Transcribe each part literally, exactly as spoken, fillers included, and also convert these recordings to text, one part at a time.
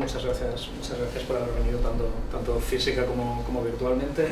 muchas gracias, muchas gracias por haber venido tanto, tanto física como, como virtualmente.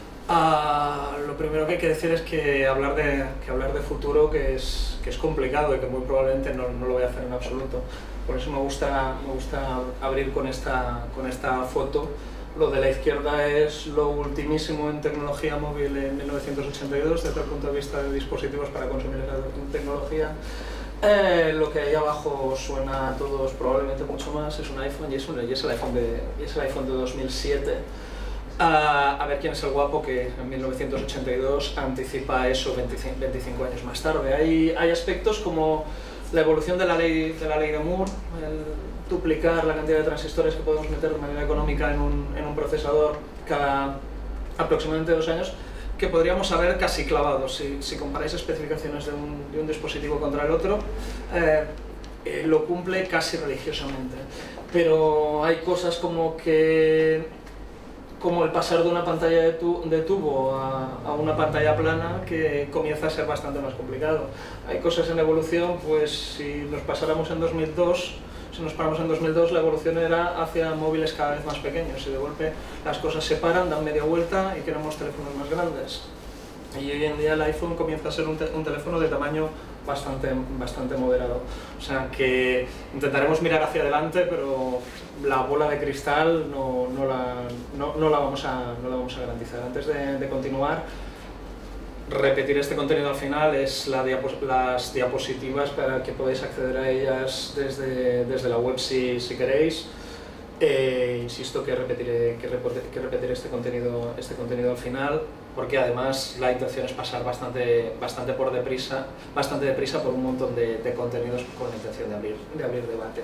Uh, lo primero que hay que decir es que hablar de, que hablar de futuro que es, que es complicado y que muy probablemente no, no lo voy a hacer en absoluto. Por eso me gusta, me gusta abrir con esta, con esta foto. Lo de la izquierda es lo ultimísimo en tecnología móvil en mil novecientos ochenta y dos, desde el punto de vista de dispositivos para consumir esa tecnología. Eh, lo que hay abajo suena a todos probablemente mucho más, es un iPhone y es, un, y es, el, iPhone de, y es el iPhone de dos mil siete. Uh, a ver quién es el guapo que en mil novecientos ochenta y dos anticipa eso veinticinco años más tarde. Hay, hay aspectos como la evolución de la, ley, de la ley de Moore, el duplicar la cantidad de transistores que podemos meter de manera económica en un, en un procesador cada aproximadamente dos años, que podríamos haber casi clavado. Si, si comparáis especificaciones de un, de un dispositivo contra el otro, eh, eh, lo cumple casi religiosamente. Pero hay cosas como que como el pasar de una pantalla de, tu, de tubo a, a una pantalla plana, que comienza a ser bastante más complicado. Hay cosas en evolución, pues si nos pasáramos en dos mil dos, si nos paramos en dos mil dos, la evolución era hacia móviles cada vez más pequeños, y de golpe las cosas se paran, dan media vuelta y queremos teléfonos más grandes. Y hoy en día el iPhone comienza a ser un, te un teléfono de tamaño bastante, bastante moderado. O sea que intentaremos mirar hacia adelante, pero la bola de cristal no, no, la, no, no, la, vamos a, no la vamos a garantizar. Antes de, de continuar, repetir este contenido al final es la diapos las diapositivas para que podáis acceder a ellas desde, desde la web si, si queréis. Eh, insisto que repetiré, que, que repetiré este contenido, este contenido al final, porque además la intención es pasar bastante, bastante por deprisa, bastante deprisa por un montón de, de contenidos con la intención de abrir, de abrir debate.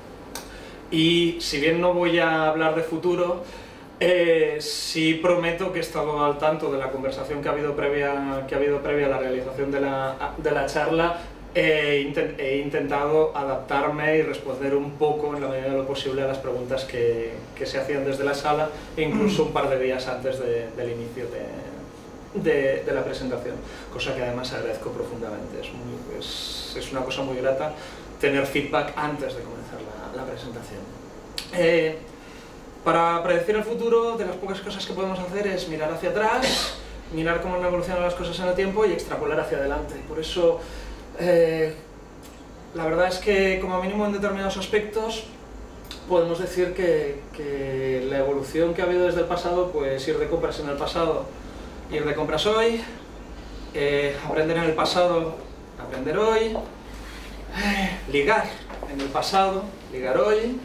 Y si bien no voy a hablar de futuro, eh, sí prometo que he estado al tanto de la conversación que ha habido previa, que ha habido previa a la realización de la, de la charla. He, intent, he intentado adaptarme y responder un poco, en la medida de lo posible, a las preguntas que, que se hacían desde la sala, e incluso un par de días antes de, del inicio de, de, de la presentación, cosa que además agradezco profundamente. Es, muy, es, es una cosa muy grata tener feedback antes de comenzar la, la presentación. Eh, para predecir el futuro, de las pocas cosas que podemos hacer es mirar hacia atrás, mirar cómo han evolucionado las cosas en el tiempo y extrapolar hacia adelante. Por eso, Eh, la verdad es que, como mínimo en determinados aspectos, podemos decir que, que la evolución que ha habido desde el pasado, pues ir de compras en el pasado, ir de compras hoy, eh, aprender en el pasado, aprender hoy, eh, ligar en el pasado, ligar hoy,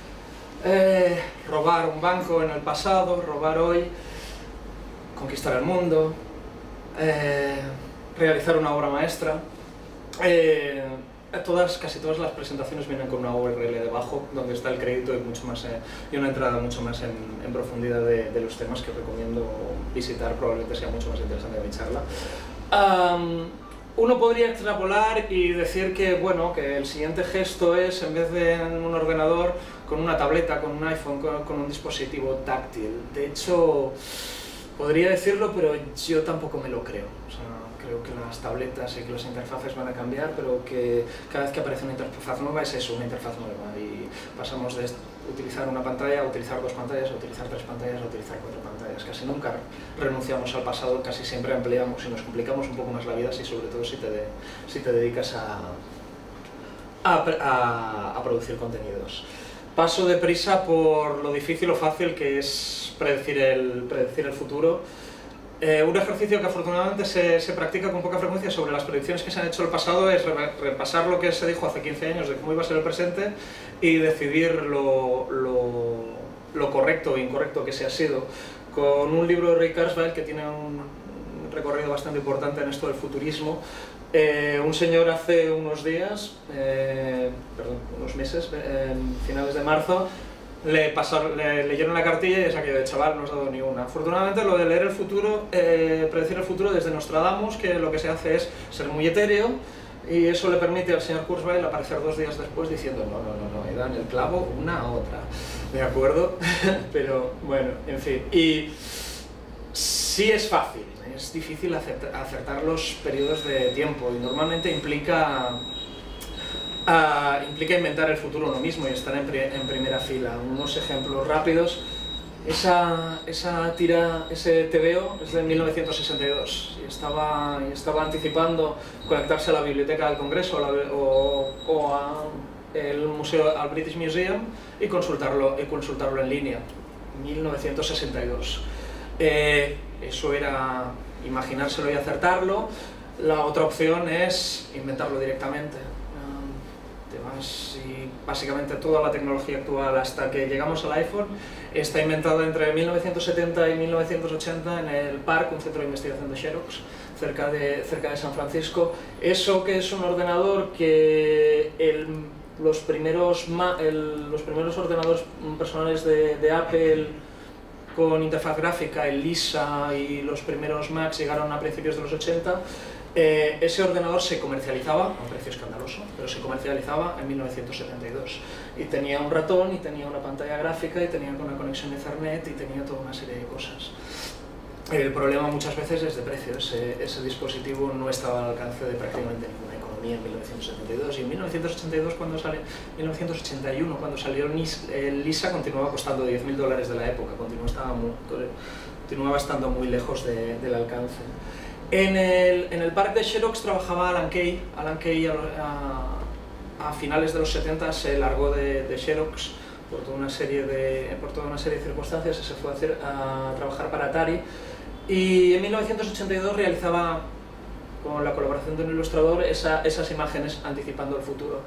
eh, robar un banco en el pasado, robar hoy, conquistar el mundo, eh, realizar una obra maestra. Eh, todas, casi todas las presentaciones vienen con una U R L debajo, donde está el crédito y, mucho más, eh, y una entrada mucho más en, en profundidad de, de los temas que os recomiendo visitar. Probablemente sea mucho más interesante de mi charla. Um, uno podría extrapolar y decir que, bueno, que el siguiente gesto es, en vez de en un ordenador, con una tableta, con un iPhone, con, con un dispositivo táctil. De hecho, podría decirlo, pero yo tampoco me lo creo. O sea, creo que las tabletas y que las interfaces van a cambiar, pero que cada vez que aparece una interfaz nueva es eso, una interfaz nueva, y pasamos de utilizar una pantalla a utilizar dos pantallas, a utilizar tres pantallas, a utilizar cuatro pantallas. Casi nunca renunciamos al pasado, casi siempre ampliamos y nos complicamos un poco más la vida, si, sobre todo si te, de, si te dedicas a, a, a, a producir contenidos. Paso deprisa por lo difícil o fácil que es predecir el, predecir el futuro. Eh, un ejercicio que afortunadamente se, se practica con poca frecuencia sobre las predicciones que se han hecho en el pasado es re repasar lo que se dijo hace quince años de cómo iba a ser el presente y decidir lo, lo, lo correcto o incorrecto que se ha sido. Con un libro de Ray Kurzweil, que tiene un recorrido bastante importante en esto del futurismo, eh, un señor hace unos días, eh, perdón, unos meses, eh, finales de marzo, Le, pasaron, le leyeron la cartilla y es aquello de chaval, no os ha dado ni una. Afortunadamente, lo de leer el futuro, eh, predecir el futuro desde Nostradamus, que lo que se hace es ser muy etéreo, y eso le permite al señor Kurzweil aparecer dos días después diciendo no, no, no, no, he dado en el clavo una a otra. ¿De acuerdo? Pero bueno, en fin. Y sí es fácil, es difícil acertar, acertar los periodos de tiempo y normalmente implica Uh, implica inventar el futuro uno mismo y estar en, pri en primera fila. Unos ejemplos rápidos. Esa, esa tira, ese T V O es de mil novecientos sesenta y dos y estaba, y estaba anticipando conectarse a la biblioteca del Congreso o, o a el museo, al British Museum y consultarlo, y consultarlo en línea. mil novecientos sesenta y dos. Eh, eso era imaginárselo y acertarlo. La otra opción es inventarlo directamente. Te vas y básicamente toda la tecnología actual hasta que llegamos al iPhone está inventada entre mil novecientos setenta y mil novecientos ochenta en el PARC, un centro de investigación de Xerox, cerca de, cerca de San Francisco. Eso que es un ordenador que el, los, primeros, el, los primeros ordenadores personales de, de Apple con interfaz gráfica, el Lisa y los primeros Macs llegaron a principios de los ochenta. Eh, ese ordenador se comercializaba, a un precio escandaloso, pero se comercializaba en mil novecientos setenta y dos y tenía un ratón y tenía una pantalla gráfica y tenía una conexión Ethernet y tenía toda una serie de cosas. El problema muchas veces es de precio. Ese, ese dispositivo no estaba al alcance de prácticamente ninguna economía en mil novecientos setenta y dos y en mil novecientos ochenta y dos cuando sale, mil novecientos ochenta y uno cuando salió el Lisa continuaba costando diez mil dólares de la época, continuaba, estaba muy, continuaba estando muy lejos de, del alcance. En el, en el PARC de Xerox trabajaba Alan Kay. Alan Kay a, a, a finales de los setenta se largó de, de Xerox por toda una serie de, por toda una serie de circunstancias y se fue a, hacer, a trabajar para Atari. Y en mil novecientos ochenta y dos realizaba, con la colaboración de un ilustrador, esa, esas imágenes anticipando el futuro.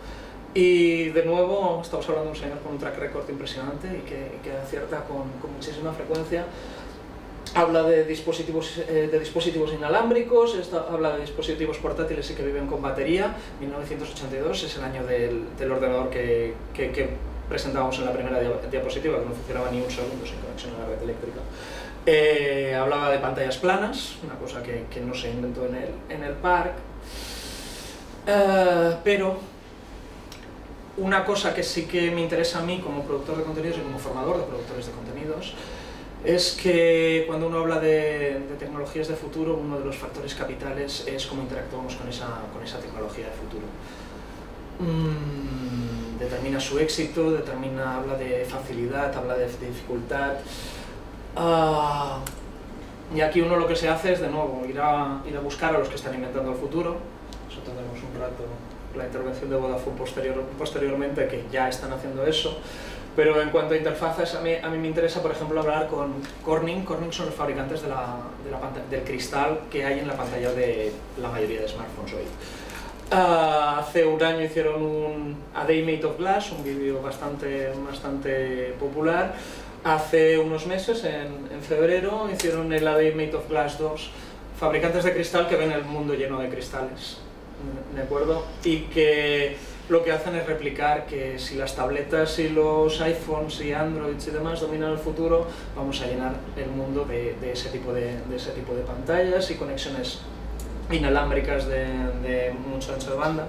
Y de nuevo estamos hablando de un señor con un track record impresionante y que, y que acierta con, con muchísima frecuencia. Habla de dispositivos, eh, de dispositivos inalámbricos, esta, habla de dispositivos portátiles y que viven con batería. mil novecientos ochenta y dos es el año del, del ordenador que, que, que presentábamos en la primera diapositiva, que no funcionaba ni un segundo sin conexión a la red eléctrica. Eh, hablaba de pantallas planas, una cosa que, que no se inventó en el, en el PARC. Uh, pero una cosa que sí que me interesa a mí como productor de contenidos y como formador de productores de contenidos es que cuando uno habla de, de tecnologías de futuro, uno de los factores capitales es cómo interactuamos con esa, con esa tecnología de futuro. Mm, determina su éxito, determina, habla de facilidad, habla de dificultad. Uh, y aquí uno lo que se hace es, de nuevo, ir a, ir a buscar a los que están inventando el futuro. Eso tendremos un rato, la intervención de Vodafone posterior, posteriormente, que ya están haciendo eso. Pero en cuanto a interfaces, a mí, a mí me interesa, por ejemplo, hablar con Corning. Corning son los fabricantes de la, de la pantalla, del cristal que hay en la pantalla de la mayoría de smartphones hoy. Uh, hace un año hicieron un A Day Made of Glass, un vídeo bastante, bastante popular. Hace unos meses, en, en febrero, hicieron el A Day Made of Glass dos, fabricantes de cristal que ven el mundo lleno de cristales, ¿de acuerdo? Y que lo que hacen es replicar que si las tabletas y los iPhones y Androids y demás dominan el futuro, vamos a llenar el mundo de, de, ese, tipo de, de ese tipo de pantallas y conexiones inalámbricas de, de mucho ancho de banda.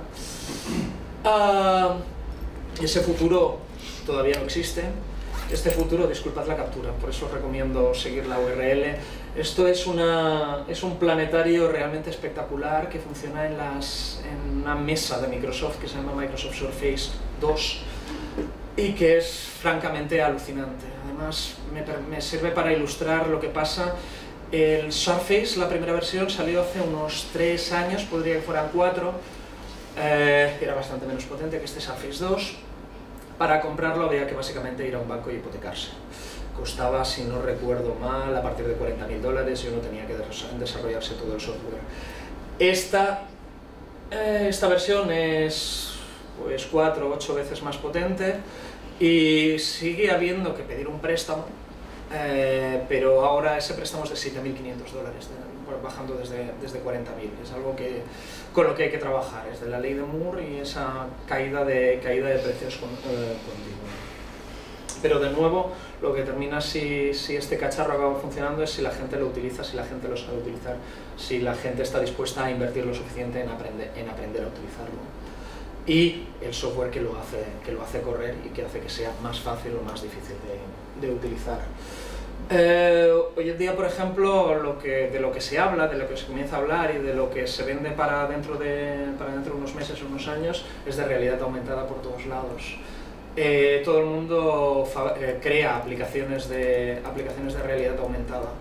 Uh, ese futuro todavía no existe. Este futuro, disculpad la captura, por eso os recomiendo seguir la U R L. Esto es, una, es un planetario realmente espectacular que funciona en, las, en una mesa de Microsoft que se llama Microsoft Surface dos y que es francamente alucinante. Además, me, me sirve para ilustrar lo que pasa. El Surface, la primera versión, salió hace unos tres años, podría que fueran cuatro, eh, era bastante menos potente que este Surface dos. Para comprarlo había que básicamente ir a un banco y hipotecarse. Costaba, si no recuerdo mal, a partir de cuarenta mil dólares y uno tenía que desarrollarse todo el software. Esta, eh, esta versión es pues, cuatro o ocho veces más potente y sigue habiendo que pedir un préstamo, eh, pero ahora ese préstamo es de siete mil quinientos dólares, bajando desde, desde cuarenta mil. Es algo que, con lo que hay que trabajar, es de la ley de Moore y esa caída de, caída de precios con, eh, continua. Pero de nuevo, lo que determina si, si este cacharro acaba funcionando es si la gente lo utiliza, si la gente lo sabe utilizar, si la gente está dispuesta a invertir lo suficiente en aprender, en aprender a utilizarlo. Y el software que lo, hace, que lo hace correr y que hace que sea más fácil o más difícil de, de utilizar. Eh, hoy en día, por ejemplo, lo que, de lo que se habla, de lo que se comienza a hablar y de lo que se vende para dentro de, para dentro de unos meses o unos años es de realidad aumentada por todos lados. Eh, todo el mundo eh, crea aplicaciones de, aplicaciones de realidad aumentada.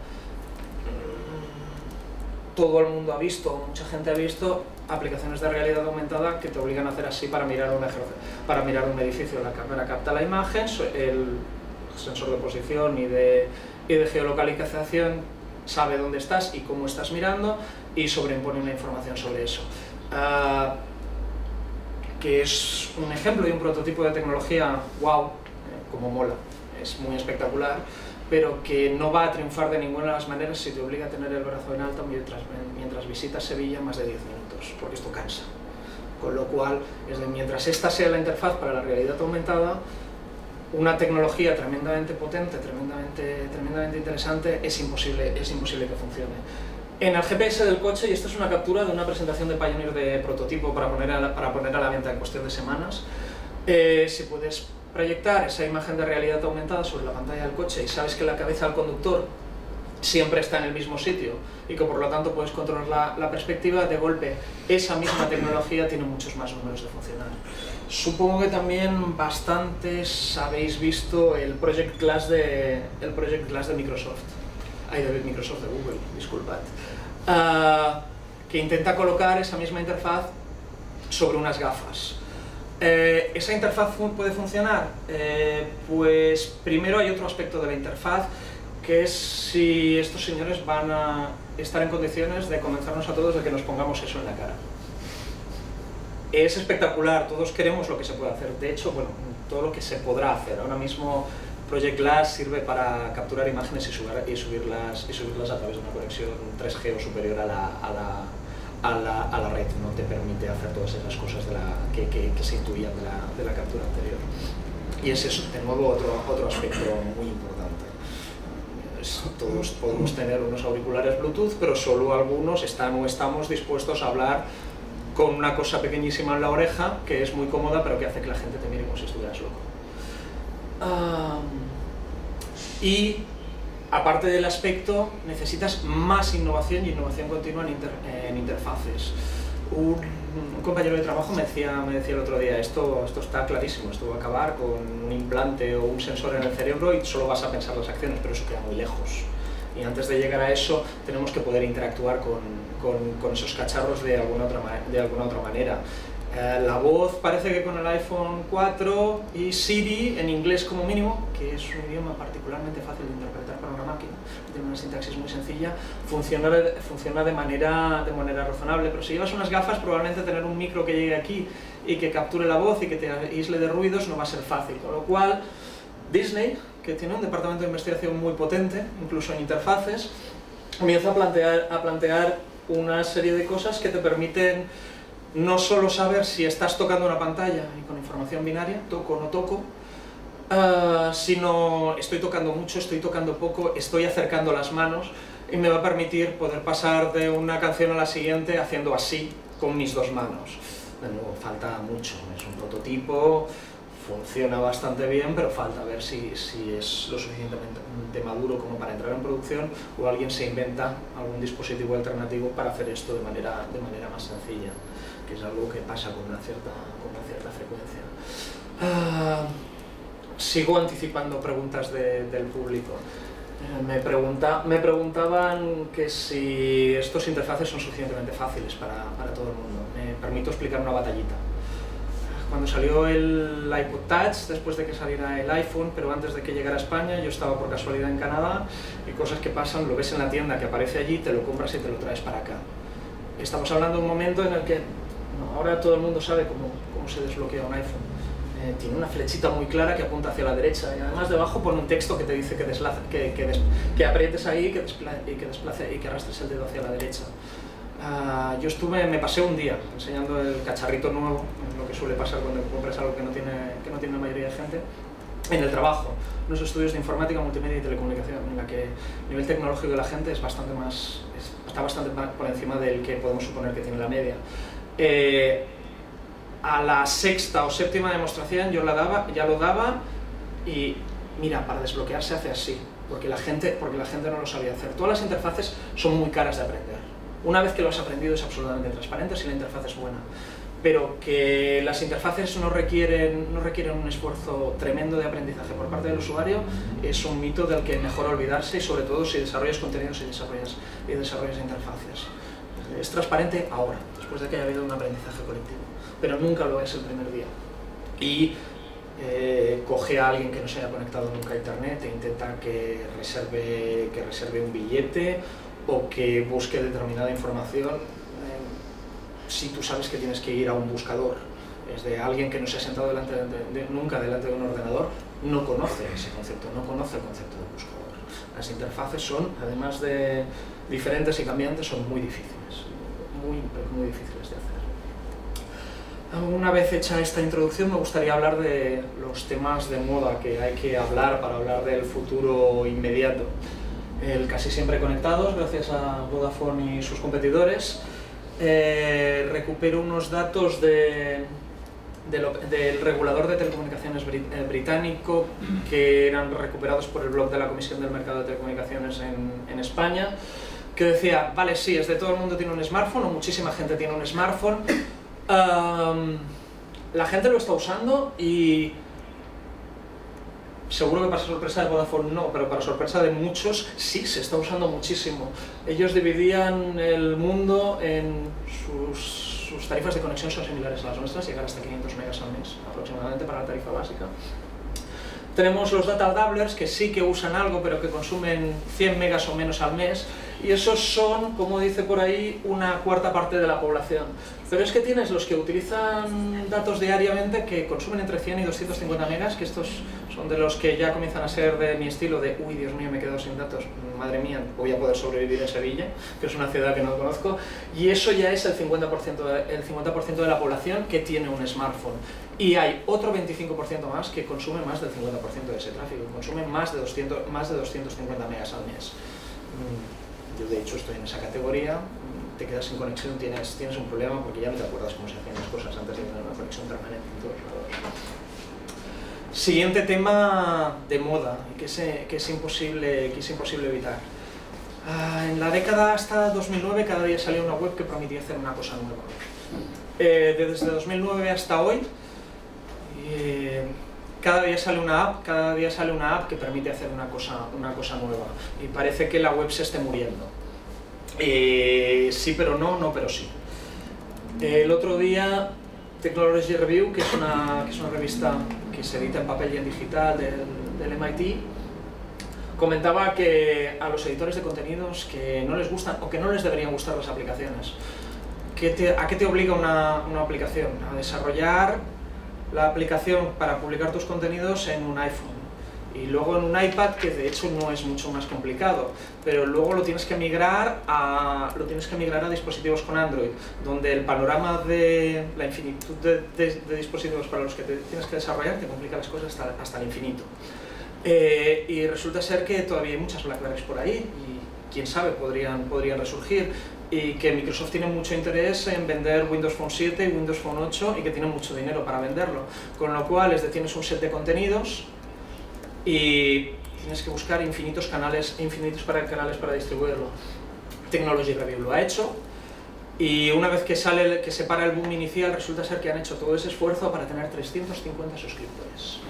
Todo el mundo ha visto, mucha gente ha visto aplicaciones de realidad aumentada que te obligan a hacer así para mirar un, para mirar un edificio. La cámara capta la imagen, el sensor de posición y de, y de geolocalización sabe dónde estás y cómo estás mirando y sobreimpone una información sobre eso. Uh, que es un ejemplo y un prototipo de tecnología, wow, eh, como mola, es muy espectacular, pero que no va a triunfar de ninguna de las maneras si te obliga a tener el brazo en alto mientras, mientras visitas Sevilla más de diez minutos, porque esto cansa. Con lo cual, es de, mientras esta sea la interfaz para la realidad aumentada, una tecnología tremendamente potente, tremendamente, tremendamente interesante, es imposible, es imposible que funcione. En el G P S del coche, y esto es una captura de una presentación de Pioneer de prototipo para poner a la, para poner a la venta en cuestión de semanas, eh, si puedes proyectar esa imagen de realidad aumentada sobre la pantalla del coche y sabes que la cabeza del conductor siempre está en el mismo sitio y que por lo tanto puedes controlar la, la perspectiva, de golpe esa misma tecnología tiene muchos más números de funcionar. Supongo que también bastantes habéis visto el Project Glass de, el Project Glass de Microsoft, ay, de Microsoft, de Google, disculpad, uh, que intenta colocar esa misma interfaz sobre unas gafas. Eh, ¿Esa interfaz fun puede funcionar? Eh, pues primero hay otro aspecto de la interfaz, que es si estos señores van a estar en condiciones de convencernos a todos de que nos pongamos eso en la cara. Es espectacular, todos queremos lo que se puede hacer, de hecho, bueno, todo lo que se podrá hacer. Ahora mismo Project Glass sirve para capturar imágenes y, subir, y, subirlas, y subirlas a través de una conexión tres G o superior a la, a la A la, a la red, no te permite hacer todas esas cosas de la, que, que, que se intuían de la, de la captura anterior. Y es eso, de nuevo, otro, otro aspecto muy importante. Es, todos podemos tener unos auriculares Bluetooth, pero solo algunos están o estamos dispuestos a hablar con una cosa pequeñísima en la oreja, que es muy cómoda, pero que hace que la gente te mire como si estuvieras loco. Um, y aparte del aspecto, necesitas más innovación y innovación continua en, inter, en interfaces. Un, un compañero de trabajo me decía, me decía el otro día, esto, esto está clarísimo, esto va a acabar con un implante o un sensor en el cerebro y solo vas a pensar las acciones, pero eso queda muy lejos. Y antes de llegar a eso, tenemos que poder interactuar con, con, con esos cacharros de alguna otra, de alguna otra manera. Eh, la voz parece que con el iPhone cuatro y Siri, en inglés como mínimo, que es un idioma particularmente fácil de interpretar para una máquina, tiene una sintaxis muy sencilla, funciona, funciona de, manera, de manera razonable, pero si llevas unas gafas, probablemente tener un micro que llegue aquí y que capture la voz y que te aísle de ruidos no va a ser fácil, con lo cual Disney, que tiene un departamento de investigación muy potente, incluso en interfaces, comienza a plantear, a plantear una serie de cosas que te permiten no solo saber si estás tocando una pantalla y con información binaria, toco o no toco, uh, sino estoy tocando mucho, estoy tocando poco, estoy acercando las manos y me va a permitir poder pasar de una canción a la siguiente haciendo así con mis dos manos. De nuevo, falta mucho, es un prototipo, funciona bastante bien, pero falta ver si, si es lo suficientemente maduro como para entrar en producción o alguien se inventa algún dispositivo alternativo para hacer esto de manera, de manera más sencilla, que es algo que pasa con una cierta, con una cierta frecuencia. Uh, sigo anticipando preguntas de, del público. Uh, me, pregunta, me preguntaban que si estos interfaces son suficientemente fáciles para, para todo el mundo. Me permito explicar una batallita. Cuando salió el iPod Touch, después de que saliera el iPhone, pero antes de que llegara a España, yo estaba por casualidad en Canadá, y cosas que pasan, lo ves en la tienda que aparece allí, te lo compras y te lo traes para acá. Estamos hablando de un momento en el que no, ahora todo el mundo sabe cómo, cómo se desbloquea un iPhone. Eh, tiene una flechita muy clara que apunta hacia la derecha, y además debajo pone un texto que te dice que, deslaza, que, que, des, que aprietes ahí que desplace, y que desplace y que arrastres el dedo hacia la derecha. Uh, yo estuve, me pasé un día enseñando el cacharrito nuevo, lo que suele pasar cuando compras algo que no tiene, que no tiene la mayoría de gente, en el trabajo, unos estudios de informática, multimedia y telecomunicación, en la que el nivel tecnológico de la gente es bastante más, es, está bastante más por encima del que podemos suponer que tiene la media. Eh, a la sexta o séptima demostración yo la daba, ya lo daba y mira, para desbloquear se hace así. porque la gente, porque la gente no lo sabía hacer. Todas las interfaces son muy caras de aprender. Una vez que lo has aprendido es absolutamente transparente si la interfaz es buena, pero que las interfaces no requieren, no requieren un esfuerzo tremendo de aprendizaje por parte del usuario es un mito del que mejor olvidarse, y sobre todo si desarrollas contenidos y desarrollas, y desarrollas interfaces. Es transparente ahora, después de que haya habido un aprendizaje colectivo, pero nunca lo es el primer día. Y eh, coge a alguien que no se haya conectado nunca a internet e intenta que reserve, que reserve un billete o que busque determinada información, eh, si tú sabes que tienes que ir a un buscador. Es de alguien que no se ha sentado delante de, de, de, nunca delante de un ordenador, no conoce ese concepto, no conoce el concepto de buscador. Las interfaces son, además de diferentes y cambiantes, son muy difíciles, muy, muy difíciles de hacer. Una vez hecha esta introducción, me gustaría hablar de los temas de moda que hay que hablar para hablar del futuro inmediato. El casi siempre conectados, gracias a Vodafone y sus competidores. Eh, recupero unos datos de, de lo, del regulador de telecomunicaciones brit, eh, británico que eran recuperados por el blog de la Comisión del Mercado de Telecomunicaciones en, en España, que decía, vale, sí, es de todo el mundo tiene un smartphone, o muchísima gente tiene un smartphone, um, la gente lo está usando y seguro que para sorpresa de Vodafone no, pero para sorpresa de muchos sí se está usando muchísimo. Ellos dividían el mundo en sus, sus tarifas de conexión son similares a las nuestras, llegar hasta quinientos megas al mes aproximadamente para la tarifa básica. Tenemos los data doublers que sí que usan algo, pero que consumen cien megas o menos al mes, y esos son, como dice por ahí, una cuarta parte de la población. Pero es que tienes los que utilizan datos diariamente que consumen entre cien y doscientos cincuenta megas, que estos son de los que ya comienzan a ser de mi estilo de uy, Dios mío, me he quedado sin datos, madre mía, voy a poder sobrevivir en Sevilla, que es una ciudad que no conozco, y eso ya es el cincuenta por ciento de, el cincuenta por ciento de la población que tiene un smartphone. Y hay otro veinticinco por ciento más que consume más del cincuenta por ciento de ese tráfico, consume más de, doscientos, más de doscientos cincuenta megas al mes. Yo de hecho estoy en esa categoría, te quedas sin conexión, tienes, tienes un problema porque ya no te acuerdas cómo se hacían las cosas antes de tener una conexión permanente en todos lados. Siguiente tema de moda, que es, que es, imposible, que es imposible evitar. Ah, en la década hasta dos mil nueve cada día salía una web que prometía hacer una cosa nueva. Eh, desde dos mil nueve hasta hoy, eh, cada día sale una app, cada día sale una app que permite hacer una cosa, una cosa nueva. Y parece que la web se esté muriendo. Eh, sí pero no, no pero sí. El otro día Technology Review, que es una, que es una revista que se edita en papel y en digital del, del M I T, comentaba que a los editores de contenidos que no les gustan o que no les deberían gustar las aplicaciones. ¿Qué te, ¿A qué te obliga una, una aplicación? A desarrollar la aplicación para publicar tus contenidos en un iPhone y luego en un iPad, que de hecho no es mucho más complicado, pero luego lo tienes que migrar a, lo tienes que migrar a dispositivos con Android, donde el panorama de la infinitud de, de, de dispositivos para los que te tienes que desarrollar te complica las cosas hasta, hasta el infinito. Eh, y resulta ser que todavía hay muchas BlackBerrys por ahí y quién sabe, podrían, podrían resurgir, y que Microsoft tiene mucho interés en vender Windows Phone siete y Windows Phone ocho y que tiene mucho dinero para venderlo, con lo cual es de tienes un set de contenidos y tienes que buscar infinitos canales, infinitos para canales para distribuirlo. Technology Review lo ha hecho y una vez que sale, que se para el boom inicial, resulta ser que han hecho todo ese esfuerzo para tener trescientos cincuenta suscriptores.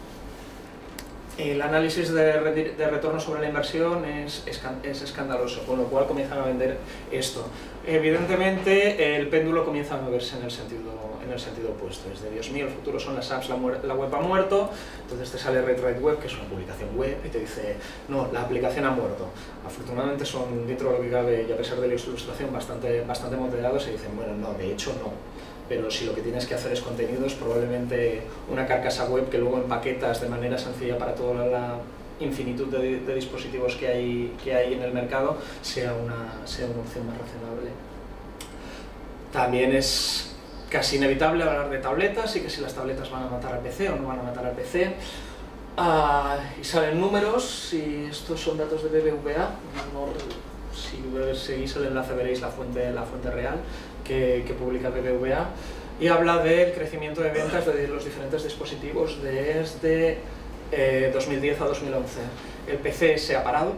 El análisis de, re de retorno sobre la inversión es, es escandaloso, con lo cual comienzan a vender esto. Evidentemente el péndulo comienza a moverse en el sentido, en el sentido opuesto. Es de Dios mío, el futuro son las apps, la, la web ha muerto, entonces te sale Retrite Web, que es una publicación web, y te dice, no, la aplicación ha muerto. Afortunadamente son, dentro de lo que cabe, y a pesar de la ilustración, bastante, bastante moderados, y dicen, bueno, no, de hecho no. Pero si lo que tienes que hacer es contenidos, probablemente una carcasa web que luego empaquetas de manera sencilla para toda la infinitud de, de dispositivos que hay, que hay en el mercado sea una, sea una opción más razonable. También es casi inevitable hablar de tabletas y que si las tabletas van a matar al P C o no van a matar al P C. Ah, y salen números, y estos son datos de B B V A. No, si seguís el enlace veréis la fuente, la fuente real que, que publica B B V A, y habla del crecimiento de ventas de los diferentes dispositivos desde eh, dos mil diez a dos mil once. El P C se ha parado,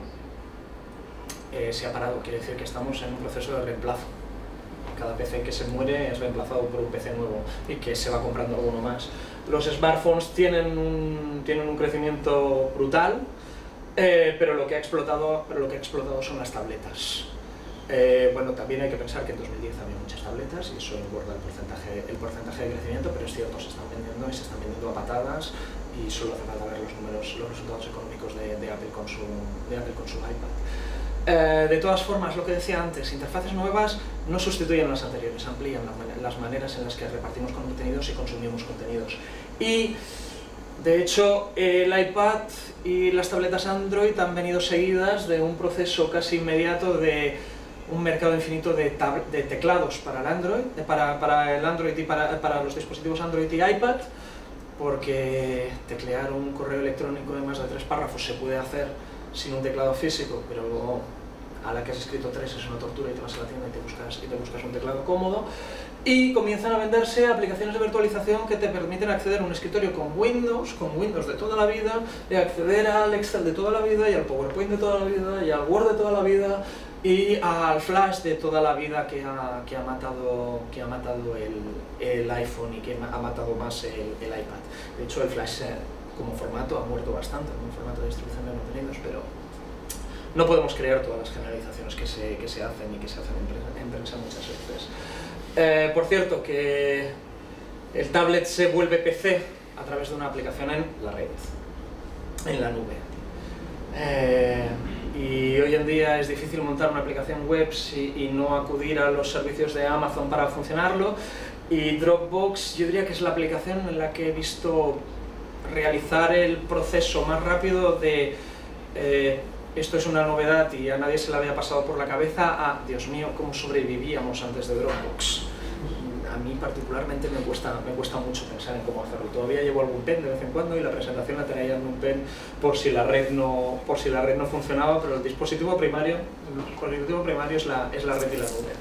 eh, se ha parado, quiere decir que estamos en un proceso de reemplazo. Cada P C que se muere es reemplazado por un P C nuevo y que se va comprando alguno más. Los smartphones tienen un, tienen un crecimiento brutal, eh, pero, lo que ha explotado, pero lo que ha explotado son las tabletas. Eh, bueno, también hay que pensar que en dos mil diez había muchas tabletas y eso engorda el porcentaje, el porcentaje de crecimiento, pero es cierto, se están vendiendo y se están vendiendo a patadas y solo hace falta ver los números, los resultados económicos de, de, Apple, con su, de Apple con su iPad. Eh, de todas formas, lo que decía antes, interfaces nuevas no sustituyen a las anteriores, amplían la, las maneras en las que repartimos contenidos y consumimos contenidos. Y, de hecho, el iPad y las tabletas Android han venido seguidas de un proceso casi inmediato de un mercado infinito de, de teclados para el Android, para, para el Android y para, para los dispositivos Android y iPad, porque teclear un correo electrónico de más de tres párrafos se puede hacer sin un teclado físico, pero luego a la que has escrito tres es una tortura y te vas a la tienda y te buscas, y te buscas un teclado cómodo. Y comienzan a venderse aplicaciones de virtualización que te permiten acceder a un escritorio con Windows, con Windows de toda la vida, y acceder al Excel de toda la vida, y al PowerPoint de toda la vida, y al Word de toda la vida, y al Flash de toda la vida que ha, que ha matado, que ha matado el, el iPhone y que ha matado más el, el iPad. De hecho, el Flash eh, como formato ha muerto bastante, como formato de distribución de contenidos, pero no podemos creer todas las generalizaciones que se, que se hacen y que se hacen en prensa muchas veces. Eh, por cierto, que el tablet se vuelve P C a través de una aplicación en la red, en la nube. Eh, y hoy en día es difícil montar una aplicación web si, y no acudir a los servicios de Amazon para funcionarlo. Y Dropbox, yo diría que es la aplicación en la que he visto realizar el proceso más rápido de eh, esto es una novedad y a nadie se le había pasado por la cabeza, a Dios mío, cómo sobrevivíamos antes de Dropbox. A mí particularmente me cuesta, me cuesta mucho pensar en cómo hacerlo. Todavía llevo algún pen de vez en cuando y la presentación la tenía ya en un pen por si la red no, por si la red no funcionaba, pero el dispositivo primario, el dispositivo primario es la, es la red y la nube.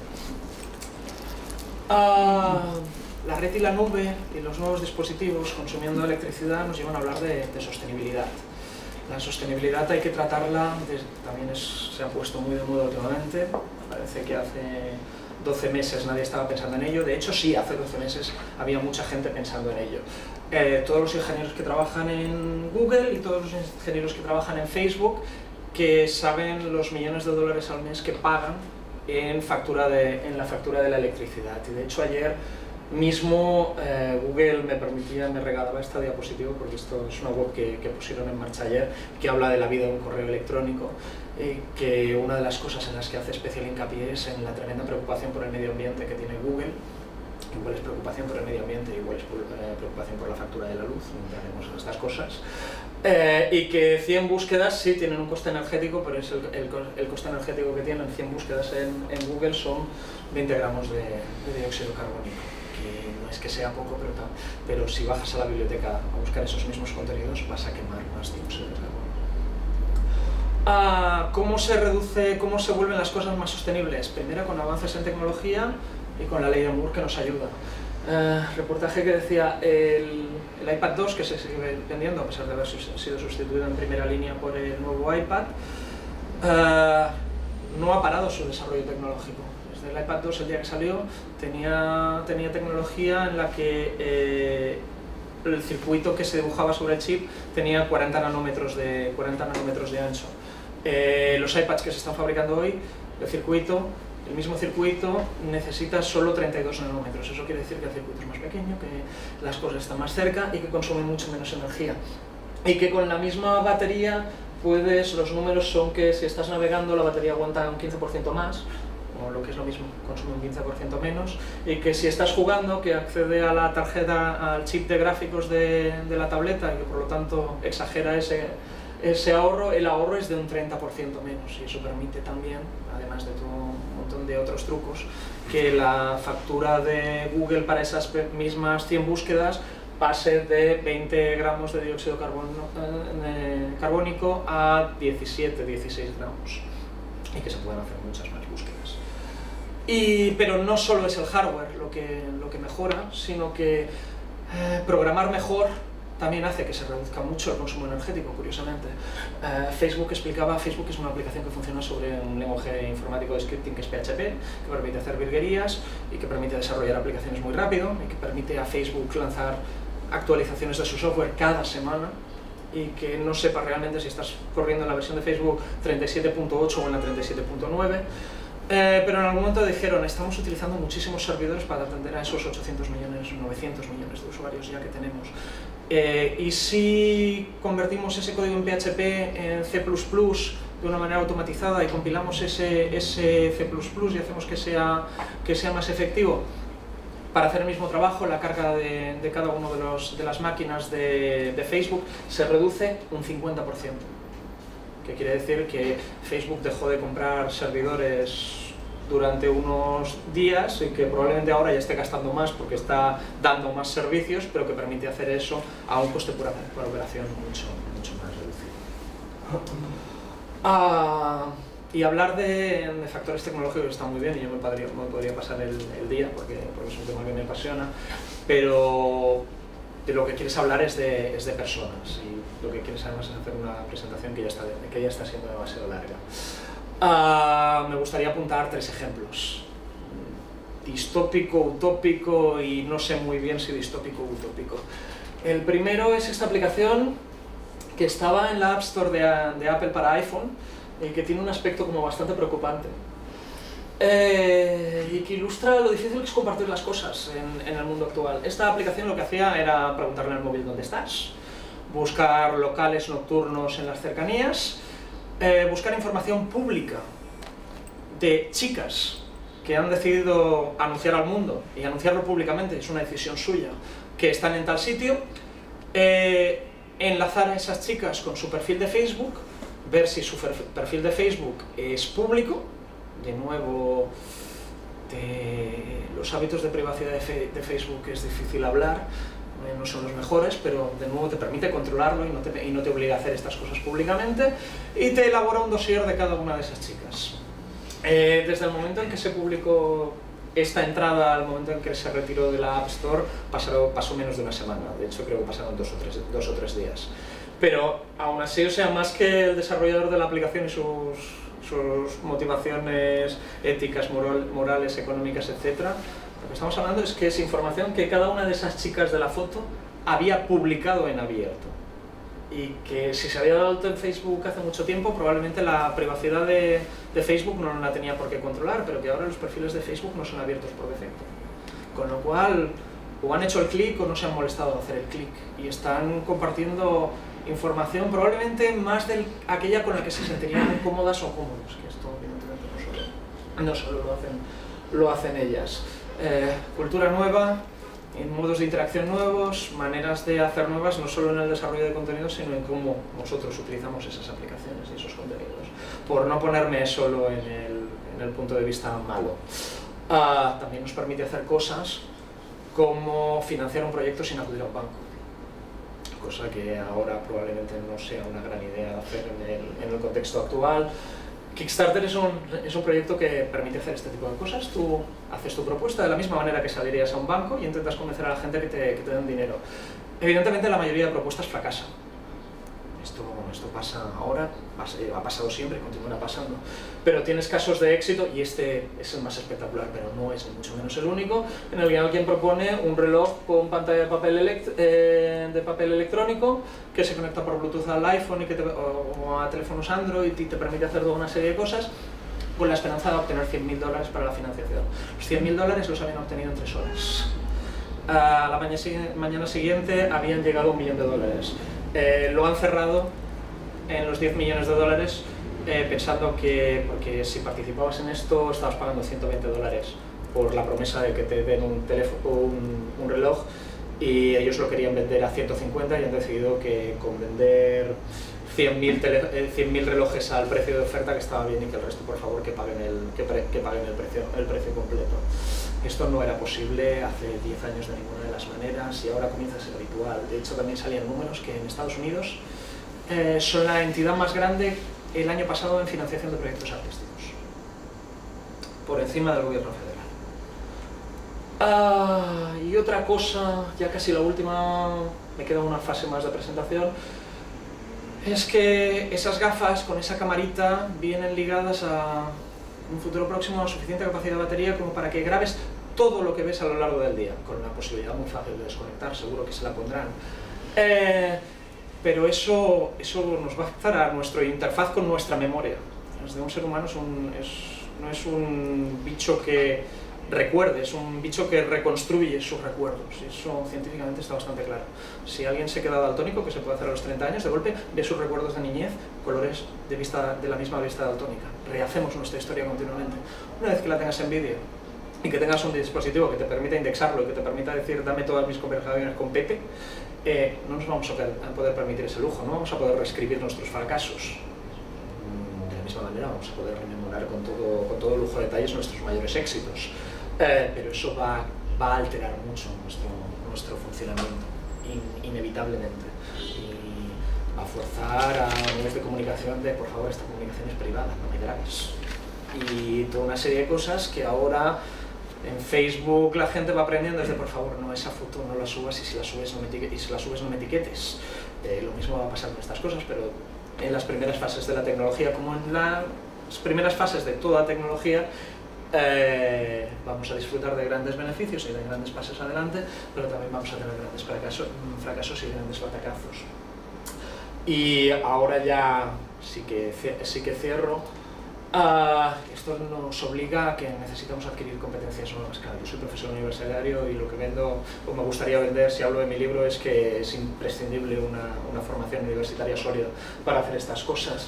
Uh, la red y la nube y los nuevos dispositivos consumiendo electricidad nos llevan a hablar de, de sostenibilidad. La sostenibilidad hay que tratarla, también es, se ha puesto muy de moda últimamente, parece que hace doce meses nadie estaba pensando en ello, de hecho sí, hace doce meses había mucha gente pensando en ello. Eh, todos los ingenieros que trabajan en Google y todos los ingenieros que trabajan en Facebook que saben los millones de dólares al mes que pagan en, factura de, en la factura de la electricidad. Y de hecho ayer mismo eh, Google me permitía, me regalaba esta diapositiva porque esto es una web que, que pusieron en marcha ayer que habla de la vida de un correo electrónico, eh, que una de las cosas en las que hace especial hincapié es en la tremenda preocupación por el medio ambiente que tiene Google. Igual es preocupación por el medio ambiente, igual es eh, preocupación por la factura de la luz, no entraremos en estas cosas. Eh, y que cien búsquedas sí tienen un coste energético, pero es el, el, el coste energético que tienen cien búsquedas en, en Google son veinte gramos de, de dióxido carbónico. Que no es que sea poco, pero, pero si bajas a la biblioteca a buscar esos mismos contenidos vas a quemar más dióxido de carbono. Ah, ¿Cómo se reduce, cómo se vuelven las cosas más sostenibles? Primero con avances en tecnología y con la ley de Moore que nos ayuda. Uh, reportaje que decía el, el iPad dos, que se sigue vendiendo a pesar de haber sido sustituido en primera línea por el nuevo iPad, uh, no ha parado su desarrollo tecnológico. Desde el iPad dos, el día que salió, tenía, tenía tecnología en la que eh, el circuito que se dibujaba sobre el chip tenía cuarenta nanómetros de, cuarenta nanómetros de ancho. Eh, los iPads que se están fabricando hoy, el circuito, el mismo circuito necesita solo treinta y dos nanómetros. Eso quiere decir que el circuito es más pequeño, que las cosas están más cerca y que consumen mucho menos energía. Y que con la misma batería, puedes, los números son que si estás navegando la batería aguanta un quince por ciento más, o lo que es lo mismo, consume un quince por ciento menos, y que si estás jugando, que accede a la tarjeta, al chip de gráficos de, de la tableta, y que por lo tanto exagera ese, ese ahorro, el ahorro es de un treinta por ciento menos, y eso permite también, además de todo un montón de otros trucos, que la factura de Google para esas mismas cien búsquedas pase de veinte gramos de dióxido carbono, eh, carbónico a diecisiete, dieciséis gramos, y que se puedan hacer muchas más búsquedas. Y, pero no solo es el hardware lo que, lo que mejora, sino que eh, programar mejor también hace que se reduzca mucho el consumo energético, curiosamente. Eh, Facebook explicaba, Facebook es una aplicación que funciona sobre un lenguaje informático de scripting que es P H P, que permite hacer virguerías y que permite desarrollar aplicaciones muy rápido y que permite a Facebook lanzar actualizaciones de su software cada semana y que no sepa realmente si estás corriendo en la versión de Facebook treinta y siete punto ocho o en la treinta y siete punto nueve. Eh, pero en algún momento dijeron, estamos utilizando muchísimos servidores para atender a esos ochocientos millones, novecientos millones de usuarios ya que tenemos. Eh, y si convertimos ese código en P H P en C plus plus de una manera automatizada y compilamos ese, ese C plus plus y hacemos que sea, que sea más efectivo para hacer el mismo trabajo, la carga de, de cada una de, los, de las máquinas de, de Facebook se reduce un cincuenta por ciento. Que quiere decir que Facebook dejó de comprar servidores durante unos días y que probablemente ahora ya esté gastando más porque está dando más servicios, pero que permite hacer eso a un coste por, por operación mucho, mucho más reducido. Ah, y hablar de, de factores tecnológicos está muy bien y yo me podría, me podría pasar el, el día porque, porque es un tema que me apasiona, pero de lo que quieres hablar es de, es de personas y lo que quieres además es hacer una presentación que ya está, que ya está siendo demasiado larga. Uh, me gustaría apuntar tres ejemplos. Distópico, utópico y no sé muy bien si distópico o utópico. El primero es esta aplicación que estaba en la App Store de, de Apple para iPhone y que tiene un aspecto como bastante preocupante. Eh, y que ilustra lo difícil que es compartir las cosas en, en el mundo actual. Esta aplicación lo que hacía era preguntarle al móvil dónde estás, buscar locales nocturnos en las cercanías, eh, buscar información pública de chicas que han decidido anunciar al mundo, y anunciarlo públicamente es una decisión suya, que están en tal sitio, eh, enlazar a esas chicas con su perfil de Facebook, ver si su perfil de Facebook es público. De nuevo, de los hábitos de privacidad de, fe, de Facebook es difícil hablar, eh, no son los mejores, pero de nuevo te permite controlarlo y no te, y no te obliga a hacer estas cosas públicamente, y te elabora un dossier de cada una de esas chicas. Eh, desde el momento en que se publicó esta entrada al momento en que se retiró de la App Store, pasó, pasó menos de una semana, de hecho creo que pasaron dos o tres, dos o tres días. Pero aún así, o sea, más que el desarrollador de la aplicación y sus... sus motivaciones éticas, moral, morales, económicas, etcétera. Lo que estamos hablando es que es información que cada una de esas chicas de la foto había publicado en abierto. Y que si se había dado alto en Facebook hace mucho tiempo, probablemente la privacidad de, de Facebook no la tenía por qué controlar, pero que ahora los perfiles de Facebook no son abiertos por defecto. Con lo cual, o han hecho el clic o no se han molestado de hacer el clic. Y están compartiendo información probablemente más de aquella con la que se sentirían cómodas o cómodos, que esto evidentemente no solo, no solo lo, hacen, lo hacen ellas. Eh, cultura nueva, modos de interacción nuevos, maneras de hacer nuevas, no solo en el desarrollo de contenidos, sino en cómo nosotros utilizamos esas aplicaciones y esos contenidos, por no ponerme solo en el, en el punto de vista malo. Uh, también nos permite hacer cosas como financiar un proyecto sin acudir a un banco, cosa que ahora probablemente no sea una gran idea hacer en el, en el contexto actual. Kickstarter es un, es un proyecto que permite hacer este tipo de cosas. Tú haces tu propuesta de la misma manera que salirías a un banco y intentas convencer a la gente que te, que te den dinero. Evidentemente la mayoría de propuestas fracasan. Esto, esto pasa ahora, ha pasado siempre, continúa pasando. Pero tienes casos de éxito, y este es el más espectacular, pero no es ni mucho menos el único, en el que alguien propone un reloj con pantalla de papel, elect eh, de papel electrónico que se conecta por Bluetooth al iPhone y que te, o, o a teléfonos Android y te permite hacer toda una serie de cosas con la esperanza de obtener cien mil dólares para la financiación. Los cien mil dólares los habían obtenido en tres horas. A la mañana, mañana siguiente habían llegado a un millón de dólares. Eh, lo han cerrado en los diez millones de dólares, eh, pensando que, porque si participabas en esto estabas pagando ciento veinte dólares por la promesa de que te den un, teléfono, un, un reloj, y ellos lo querían vender a ciento cincuenta y han decidido que con vender cien mil relojes al precio de oferta que estaba bien, y que el resto por favor que paguen el, que pre, que paguen el, precio, el precio completo. Esto no era posible hace diez años de ninguna de las maneras y ahora comienza a ser habitual. De hecho también salían números que en Estados Unidos eh, son la entidad más grande el año pasado en financiación de proyectos artísticos, por encima del gobierno federal. Ah, y y otra cosa, ya casi la última, me queda una fase más de presentación, es que esas gafas con esa camarita vienen ligadas a un futuro próximo a suficiente capacidad de batería como para que grabes todo lo que ves a lo largo del día, con la posibilidad muy fácil de desconectar, seguro que se la pondrán. Eh, pero eso, eso nos va a afectar a nuestra interfaz con nuestra memoria. Desde un ser humano es un, es, no es un bicho que recuerde, es un bicho que reconstruye sus recuerdos, y eso científicamente está bastante claro. Si alguien se queda daltónico, que se puede hacer a los treinta años, de golpe ve sus recuerdos de niñez, colores de, vista, de la misma vista daltónica. Rehacemos nuestra historia continuamente. Una vez que la tengas en vídeo, y que tengas un dispositivo que te permita indexarlo y que te permita decir dame todas mis conversaciones con Pepe, eh, no nos vamos a poder permitir ese lujo, no vamos a poder reescribir nuestros fracasos. De la misma manera vamos a poder rememorar con todo, con todo lujo de detalles nuestros mayores éxitos, eh, pero eso va, va a alterar mucho nuestro, nuestro funcionamiento, in, inevitablemente, y va a forzar a medios de comunicación de por favor esta comunicación es privada, no me grabes, y toda una serie de cosas que ahora en Facebook la gente va aprendiendo desde por favor no, esa foto no la subas y si la subes no me, y si la subes no me etiquetes. Eh, lo mismo va a pasar con estas cosas, pero en las primeras fases de la tecnología, como en la, las primeras fases de toda tecnología, eh, vamos a disfrutar de grandes beneficios y de grandes pasos adelante, pero también vamos a tener grandes fracasos, fracasos y grandes batacazos. Y ahora ya sí que, sí que cierro. Uh, esto nos obliga a que necesitamos adquirir competencias nuevas. Claro, yo soy profesor universitario y lo que vendo, o me gustaría vender si hablo de mi libro, es que es imprescindible una, una formación universitaria sólida para hacer estas cosas.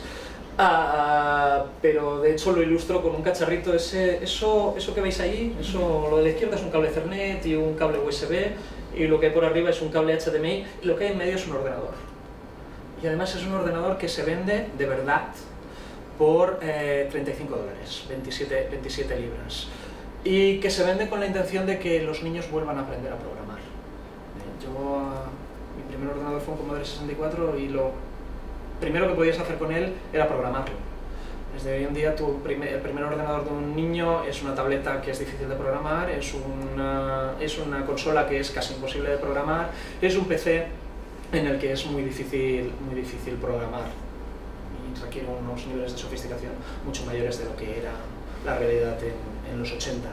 Uh, pero de hecho lo ilustro con un cacharrito, ese, eso, eso que veis ahí, eso, lo de la izquierda es un cable Ethernet y un cable U S B, y lo que hay por arriba es un cable H D M I, y lo que hay en medio es un ordenador. Y además es un ordenador que se vende de verdad por eh, treinta y cinco dólares, veintisiete, veintisiete libras, y que se vende con la intención de que los niños vuelvan a aprender a programar. Eh, yo, uh, mi primer ordenador fue un Commodore sesenta y cuatro y lo primero que podías hacer con él era programarlo. Desde hoy en día tu primer, el primer ordenador de un niño es una tableta que es difícil de programar, es una, es una consola que es casi imposible de programar, es un P C en el que es muy difícil, muy difícil programar. Requiere unos niveles de sofisticación mucho mayores de lo que era la realidad en, en los ochenta.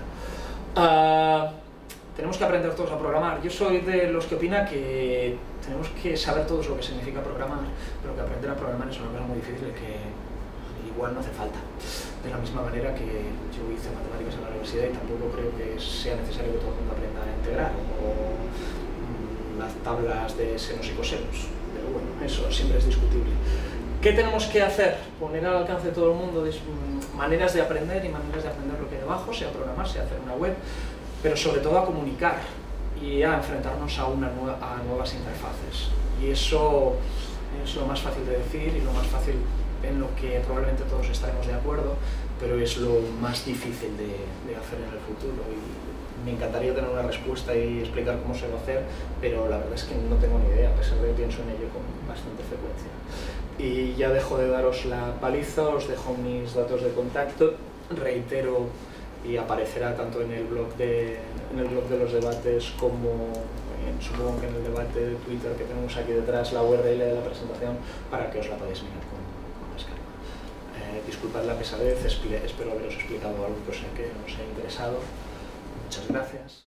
Uh, tenemos que aprender todos a programar. Yo soy de los que opina que tenemos que saber todos lo que significa programar, pero que aprender a programar es una cosa muy difícil y que igual no hace falta. De la misma manera que yo hice matemáticas en la universidad y tampoco creo que sea necesario que todo el mundo aprenda a integrar o mm, las tablas de senos y cosenos. Pero bueno, eso siempre es discutible. ¿Qué tenemos que hacer? Poner al alcance de todo el mundo maneras de aprender y maneras de aprender lo que hay debajo, sea programar, sea hacer una web, pero sobre todo a comunicar y a enfrentarnos a, una nueva, a nuevas interfaces. Y eso es lo más fácil de decir y lo más fácil en lo que probablemente todos estaremos de acuerdo, pero es lo más difícil de, de hacer en el futuro. Y me encantaría tener una respuesta y explicar cómo se va a hacer, pero la verdad es que no tengo ni idea, a pesar de que pienso en ello con bastante frecuencia. Y ya dejo de daros la paliza, os dejo mis datos de contacto, reitero y aparecerá tanto en el blog de, en el blog de los debates como en, supongo que en el debate de Twitter que tenemos aquí detrás, la U R L de la presentación para que os la podáis mirar con, con más calma. Eh, disculpad la pesadez, espero haberos explicado algo que os, que os haya interesado. Muchas gracias.